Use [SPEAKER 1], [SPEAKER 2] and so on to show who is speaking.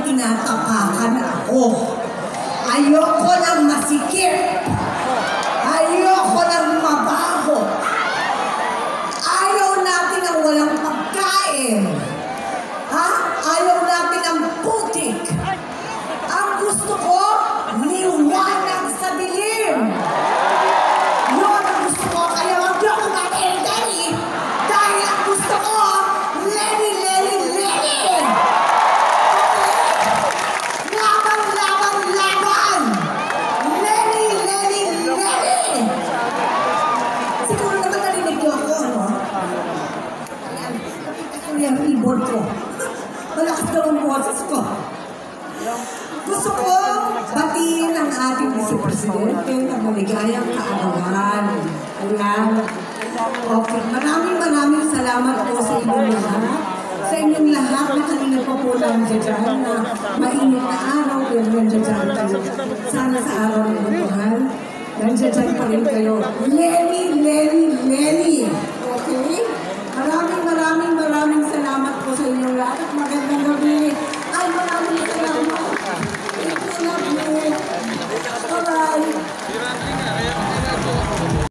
[SPEAKER 1] tinatapakan ako. Ayoko ng masikip. Ayoko ng mabaho. Ayaw natin ng walang pagkain. Ha? Ayaw natin ng putik. Ang gusto ko, liwanag sa dilim. Yun ang gusto ko, kaya wag niyo akong materi-teri. Dahil ang gusto ko, Lenny, Lenny, Lenny! Laban, laban, laban! Lenny, Lenny, Lenny! Siguro naman narinig niyo ako, ano? Ayan, nakita ko yung ribbon ko. Malakas daw ang boses ko. Gusto ko batiin ang ating vice-presidente ng maligayang kaarawan. Ayan. Okay. Maraming salamat po sa inyong lahat. Sa inyong lahat na kanina po po nandiyan dyan na mainit na araw, pero nandiyan dyan kayo. Sana sa araw ng mahal, nandiyan dyan pa rin kayo. Lenny, Lenny, Lenny!